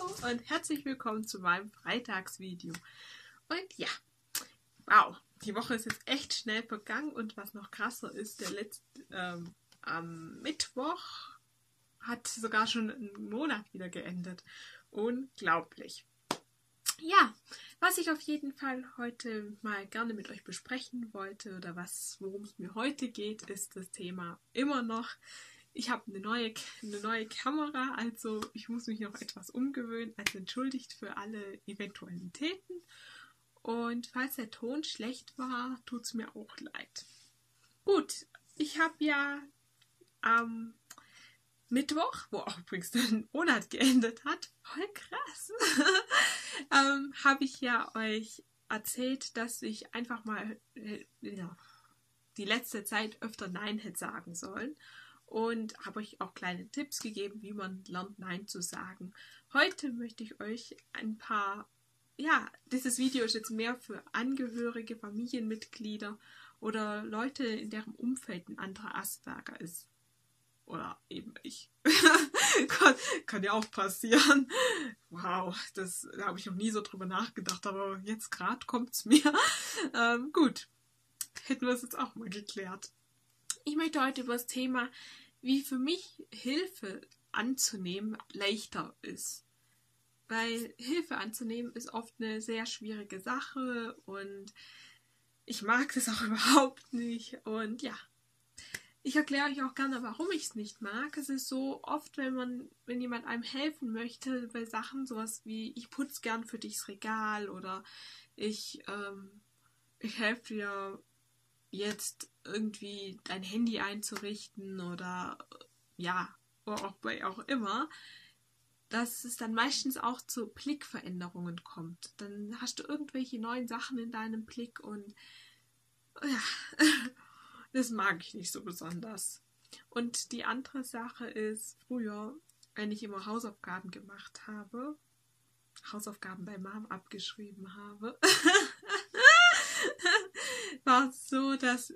Hallo und herzlich willkommen zu meinem Freitagsvideo. Und ja, wow, die Woche ist jetzt echt schnell vergangen und was noch krasser ist, am Mittwoch hat sogar schon ein Monat wieder geendet. Unglaublich. Ja, was ich auf jeden Fall heute mal gerne mit euch besprechen wollte oder worum es mir heute geht, ist das Thema immer noch. Ich habe eine neue Kamera, also ich muss mich noch etwas umgewöhnen, also entschuldigt für alle Eventualitäten. Und falls der Ton schlecht war, tut es mir auch leid. Gut, ich habe ja am Mittwoch, wo auch übrigens der Monat geendet hat, voll krass, habe ich ja euch erzählt, dass ich einfach mal die letzte Zeit öfter Nein hätte sagen sollen. Und habe euch auch kleine Tipps gegeben, wie man lernt, Nein zu sagen. Heute möchte ich euch ein paar, dieses Video ist jetzt mehr für Angehörige, Familienmitglieder oder Leute, in deren Umfeld ein anderer Asperger ist. Oder eben ich. kann ja auch passieren. Wow, da habe ich noch nie so drüber nachgedacht, aber jetzt gerade kommt es mir. Gut, hätten wir es jetzt auch mal geklärt. Ich möchte heute über das Thema, wie für mich Hilfe anzunehmen leichter ist. Weil Hilfe anzunehmen ist oft eine sehr schwierige Sache und ich mag das auch überhaupt nicht. Und ja, ich erkläre euch auch gerne, warum ich es nicht mag. Es ist so oft, wenn jemand einem helfen möchte bei Sachen, sowas wie ich putze gern für dich das Regal oder ich helfe dir jetzt irgendwie dein Handy einzurichten oder auch immer, dass es dann meistens auch zu Blickveränderungen kommt. Dann hast du irgendwelche neuen Sachen in deinem Blick und ja, das mag ich nicht so besonders. Und die andere Sache ist, früher, wenn ich immer Hausaufgaben gemacht habe, Hausaufgaben bei Mom abgeschrieben habe, war es so, dass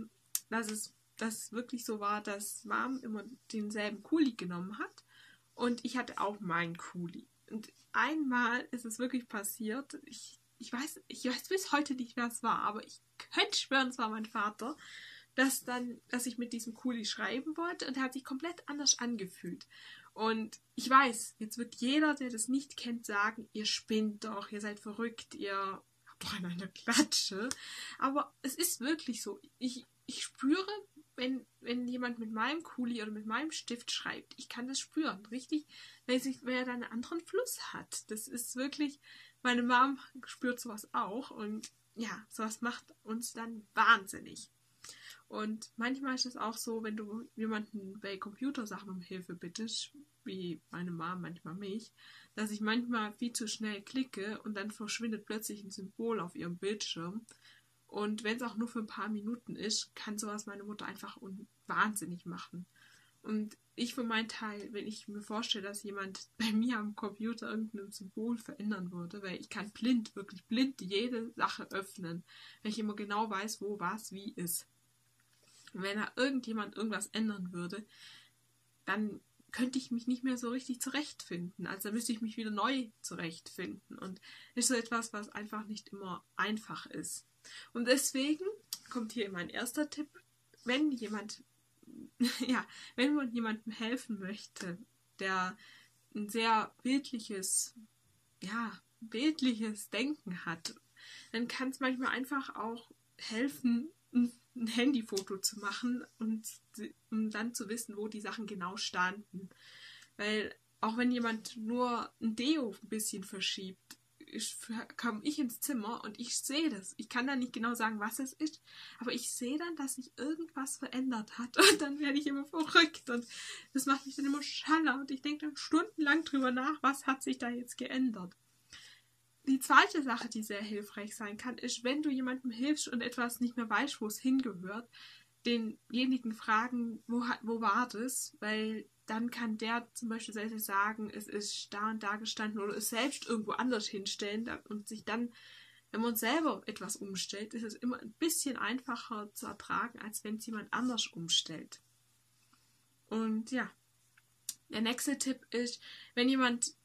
es wirklich so war, dass Mom immer denselben Kuli genommen hat und ich hatte auch meinen Kuli. Und einmal ist es wirklich passiert, ich weiß bis heute nicht, wer es war, aber ich könnte schwören, es war mein Vater, dass ich mit diesem Kuli schreiben wollte und er hat sich komplett anders angefühlt. Und ich weiß, jetzt wird jeder, der das nicht kennt, sagen, ihr spinnt doch, ihr seid verrückt, ihr habt doch eine Klatsche. Aber es ist wirklich so. Ich spüre, wenn jemand mit meinem Kuli oder mit meinem Stift schreibt, ich kann das spüren, richtig, weil er da einen anderen Fluss hat. Das ist wirklich, meine Mom spürt sowas auch und ja, sowas macht uns dann wahnsinnig. Und manchmal ist es auch so, wenn du jemanden bei Computersachen um Hilfe bittest, wie meine Mom manchmal mich, dass ich manchmal viel zu schnell klicke und dann verschwindet plötzlich ein Symbol auf ihrem Bildschirm. Und wenn es auch nur für ein paar Minuten ist, kann sowas meine Mutter einfach wahnsinnig machen. Und ich für meinen Teil, wenn ich mir vorstelle, dass jemand bei mir am Computer irgendein Symbol verändern würde, weil ich kann wirklich blind jede Sache öffnen, weil ich immer genau weiß, wo was wie ist. Und wenn da irgendjemand irgendwas ändern würde, dann könnte ich mich nicht mehr so richtig zurechtfinden. Also da müsste ich mich wieder neu zurechtfinden. Und ist so etwas, was einfach nicht immer einfach ist. Und deswegen kommt hier mein erster Tipp. Wenn man jemandem helfen möchte, der ein sehr bildliches Denken hat, dann kann es manchmal einfach auch helfen, ein Handyfoto zu machen und um dann zu wissen, wo die Sachen genau standen. Weil auch wenn jemand nur ein Deo ein bisschen verschiebt, komme ich ins Zimmer und ich sehe das. Ich kann dann nicht genau sagen, was es ist, aber ich sehe dann, dass sich irgendwas verändert hat und dann werde ich immer verrückt und das macht mich dann immer schaller und ich denke dann stundenlang drüber nach, was hat sich da jetzt geändert. Die zweite Sache, die sehr hilfreich sein kann, ist, wenn du jemandem hilfst und etwas nicht mehr weißt, wo es hingehört, denjenigen fragen, wo war das? Weil dann kann der zum Beispiel selbst sagen, es ist da und da gestanden oder es selbst irgendwo anders hinstellen und sich dann, wenn man selber etwas umstellt, ist es immer ein bisschen einfacher zu ertragen, als wenn es jemand anders umstellt. Und ja, der nächste Tipp ist, wenn jemand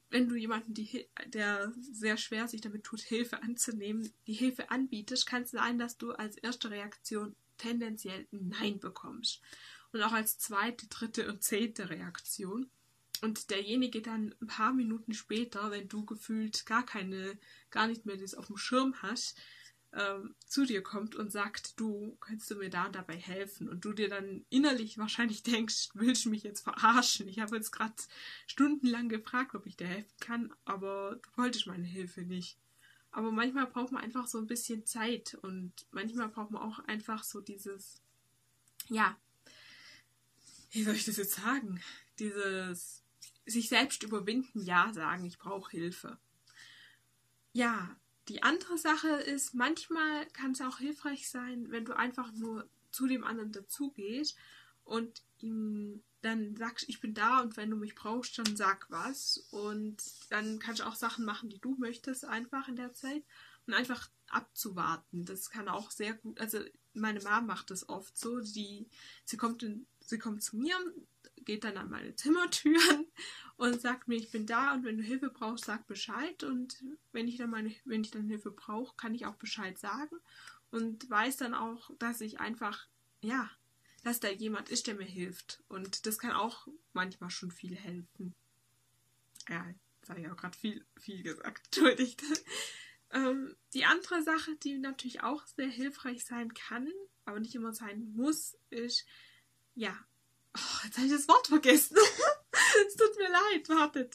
wenn du jemanden, der sehr schwer sich damit tut, Hilfe anzunehmen, die Hilfe anbietest, kann es sein, dass du als erste Reaktion tendenziell ein Nein bekommst. Und auch als zweite, dritte und zehnte Reaktion. Und derjenige dann ein paar Minuten später, wenn du gefühlt gar nicht mehr das auf dem Schirm hast, zu dir kommt und sagt, du, kannst du mir da und dabei helfen? Und du dir dann innerlich wahrscheinlich denkst, willst du mich jetzt verarschen? Ich habe jetzt gerade stundenlang gefragt, ob ich dir helfen kann, aber du wolltest meine Hilfe nicht. Aber manchmal braucht man einfach so ein bisschen Zeit und manchmal braucht man auch einfach so dieses, ja, wie soll ich das jetzt sagen? Dieses sich selbst überwinden, ja sagen, ich brauche Hilfe. Ja, die andere Sache ist, manchmal kann es auch hilfreich sein, wenn du einfach nur zu dem anderen dazugehst und ihm dann sagst, ich bin da und wenn du mich brauchst, dann sag was. Und dann kannst du auch Sachen machen, die du möchtest, einfach in der Zeit und einfach abzuwarten. Das kann auch sehr gut, also meine Mom macht das oft so, sie kommt zu mir, geht dann an meine Zimmertüren und sagt mir, ich bin da und wenn du Hilfe brauchst, sag Bescheid und wenn ich dann Hilfe brauche, kann ich auch Bescheid sagen und weiß dann auch, dass ich einfach, ja, dass da jemand ist, der mir hilft und das kann auch manchmal schon viel helfen. Ja, jetzt habe ich auch gerade viel gesagt, entschuldigt. Die andere Sache, die natürlich auch sehr hilfreich sein kann, aber nicht immer sein muss, ist, ja, jetzt habe ich das Wort vergessen. Es tut mir leid, wartet.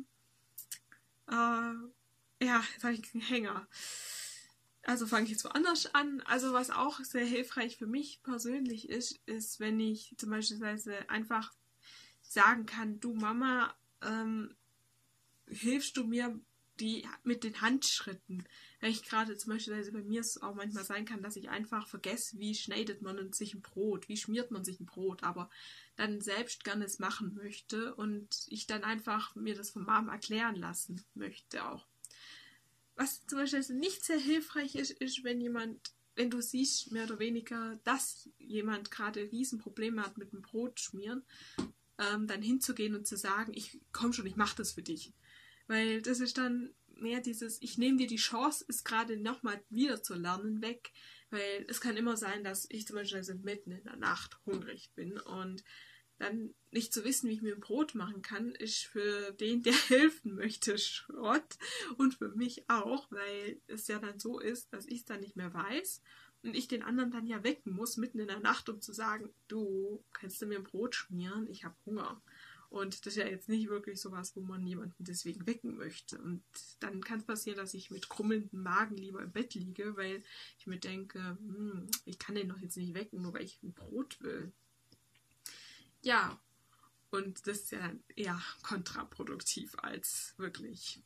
Ja, jetzt habe ich einen Hänger. Also fange ich jetzt woanders an. Also was auch sehr hilfreich für mich persönlich ist, wenn ich zum Beispiel einfach sagen kann, du Mama, hilfst du mir mit den Handschritten? Weil ich gerade zum Beispiel bei mir es auch manchmal sein kann, dass ich einfach vergesse, wie schneidet man sich ein Brot, wie schmiert man sich ein Brot, aber dann selbst gerne es machen möchte und ich dann einfach mir das von Mom erklären lassen möchte auch. Was zum Beispiel nicht sehr hilfreich ist, wenn du siehst, mehr oder weniger, dass jemand gerade Riesenprobleme hat mit dem Brot schmieren, dann hinzugehen und zu sagen, komm schon, ich mach das für dich. Weil das ist dann mehr dieses, ich nehme dir die Chance, es gerade nochmal wieder zu lernen, weg. Weil es kann immer sein, dass ich zum Beispiel mitten in der Nacht hungrig bin und dann nicht zu wissen, wie ich mir ein Brot machen kann, ist für den, der helfen möchte, Schrott. Und für mich auch, weil es ja dann so ist, dass ich es dann nicht mehr weiß und ich den anderen dann ja wecken muss, mitten in der Nacht, um zu sagen, du, kannst du mir ein Brot schmieren? Ich habe Hunger. Und das ist ja jetzt nicht wirklich sowas, wo man jemanden deswegen wecken möchte. Und dann kann es passieren, dass ich mit krummelndem Magen lieber im Bett liege, weil ich mir denke, ich kann den doch jetzt nicht wecken, nur weil ich ein Brot will. Ja, und das ist ja dann eher kontraproduktiv als wirklich.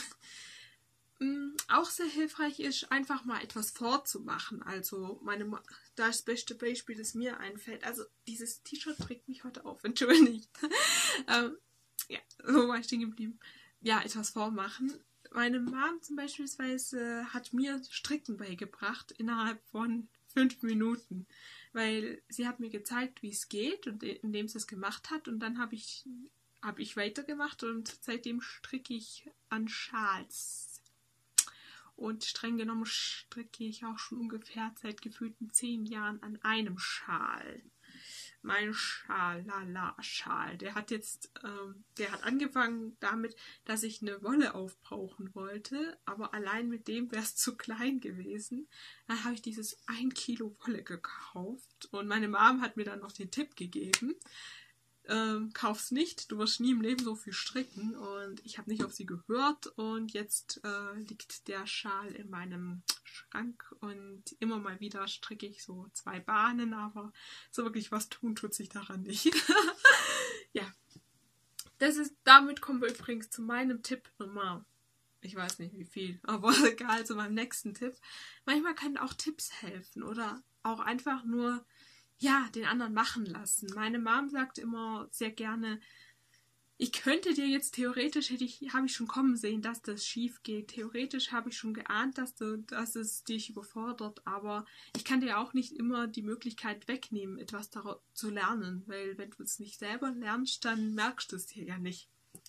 Auch sehr hilfreich ist, einfach mal etwas vorzumachen. Also das beste Beispiel, das mir einfällt, also dieses T-Shirt trägt mich heute auf, entschuldigt. Ja, so war ich stehen geblieben. Ja, etwas vormachen. Meine Mom zum Beispiel hat mir Stricken beigebracht innerhalb von 5 Minuten, weil sie hat mir gezeigt, wie es geht und indem sie es gemacht hat und dann habe ich weitergemacht und seitdem stricke ich an Schals. Und streng genommen stricke ich auch schon ungefähr seit gefühlten 10 Jahren an einem Schal. Mein Schal, der hat angefangen damit, dass ich eine Wolle aufbrauchen wollte, aber allein mit dem wäre es zu klein gewesen. Dann habe ich dieses 1 Kilo Wolle gekauft und meine Mom hat mir dann noch den Tipp gegeben, kauf's nicht, du wirst nie im Leben so viel stricken und ich habe nicht auf sie gehört und jetzt liegt der Schal in meinem Schrank und immer mal wieder stricke ich so 2 Bahnen, aber so wirklich was tun tut sich daran nicht. Ja, damit kommen wir übrigens zu meinem Tipp Nummer, ich weiß nicht wie viel, aber egal, zu meinem nächsten Tipp. Manchmal können auch Tipps helfen oder auch einfach nur den anderen machen lassen. Meine Mom sagt immer sehr gerne, ich könnte dir jetzt theoretisch, habe ich schon kommen sehen, dass das schief geht. Theoretisch habe ich schon geahnt, dass es dich überfordert, aber ich kann dir auch nicht immer die Möglichkeit wegnehmen, etwas daraus zu lernen, weil wenn du es nicht selber lernst, dann merkst du es dir ja nicht.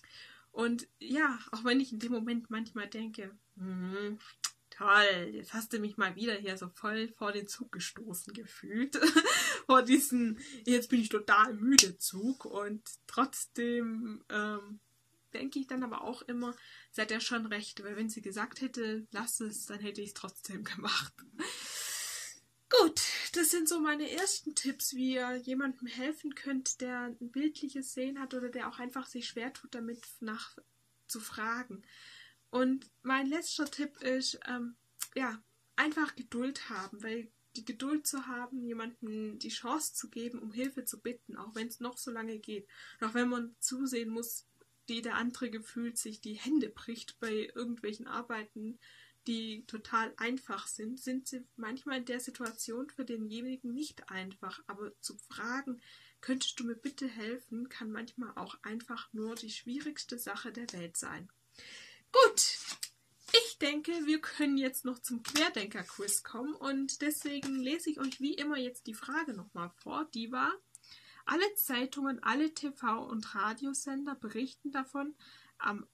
Und ja, auch wenn ich in dem Moment manchmal denke, toll, jetzt hast du mich mal wieder hier so voll vor den Zug gestoßen gefühlt. Vor diesen, jetzt bin ich total müde Zug. Und trotzdem denke ich dann aber auch immer, sie hat ja schon recht, weil wenn sie gesagt hätte, lass es, dann hätte ich es trotzdem gemacht. Gut, das sind so meine ersten Tipps, wie ihr jemandem helfen könnt, der ein bildliches Sehen hat oder der auch einfach sich schwer tut, damit zu fragen. Und mein letzter Tipp ist, einfach Geduld haben, weil die Geduld zu haben, jemandem die Chance zu geben, um Hilfe zu bitten, auch wenn es noch so lange geht. Und auch wenn man zusehen muss, wie der andere gefühlt sich die Hände bricht bei irgendwelchen Arbeiten, die total einfach sind sie manchmal in der Situation für denjenigen nicht einfach. Aber zu fragen, könntest du mir bitte helfen, kann manchmal auch einfach nur die schwierigste Sache der Welt sein. Gut, ich denke, wir können jetzt noch zum Querdenker-Quiz kommen und deswegen lese ich euch wie immer jetzt die Frage nochmal vor. Die war: Alle Zeitungen, alle TV- und Radiosender berichten davon, am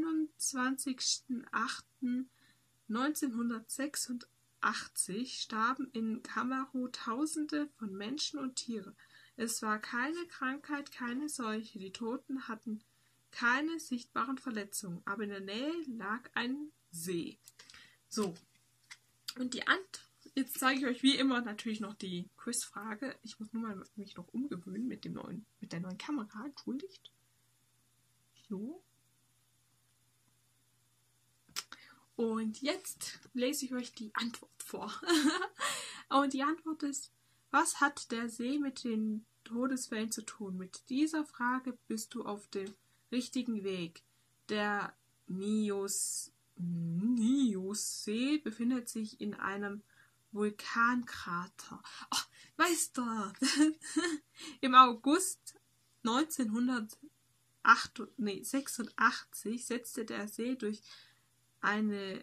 21.08.1986 starben in Kamerun Tausende von Menschen und Tieren. Es war keine Krankheit, keine Seuche. Die Toten hatten keine sichtbaren Verletzungen, aber in der Nähe lag ein See. So, und jetzt zeige ich euch wie immer natürlich noch die Quizfrage. Ich muss nur mal mich noch umgewöhnen mit der neuen Kamera. Entschuldigt. So. Und jetzt lese ich euch die Antwort vor. Und die Antwort ist: Was hat der See mit den Todesfällen zu tun? Mit dieser Frage bist du auf dem richtigen Weg. Der Nios-See befindet sich in einem Vulkankrater. Oh, weißt du, im August 1986 setzte der See durch eine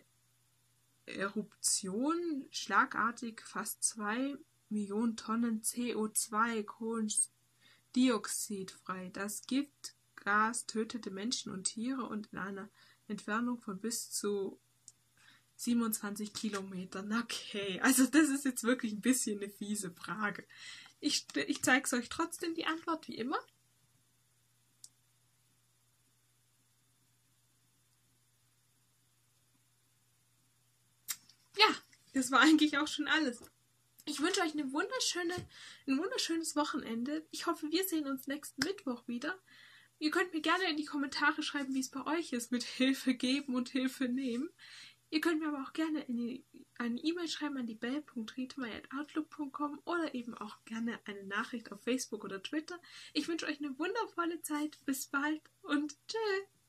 Eruption schlagartig fast 2 Millionen Tonnen CO2, Kohlendioxid frei. Das Giftgas tötete Menschen und Tiere und in einer Entfernung von bis zu 27 Kilometern. Okay, also das ist jetzt wirklich ein bisschen eine fiese Frage. Ich zeige es euch trotzdem die Antwort wie immer. Ja, das war eigentlich auch schon alles. Ich wünsche euch ein wunderschönes Wochenende. Ich hoffe, wir sehen uns nächsten Mittwoch wieder. Ihr könnt mir gerne in die Kommentare schreiben, wie es bei euch ist mit Hilfe geben und Hilfe nehmen. Ihr könnt mir aber auch gerne eine E-Mail schreiben an die bell.riedmeier@outlook.com oder eben auch gerne eine Nachricht auf Facebook oder Twitter. Ich wünsche euch eine wundervolle Zeit. Bis bald und tschüss.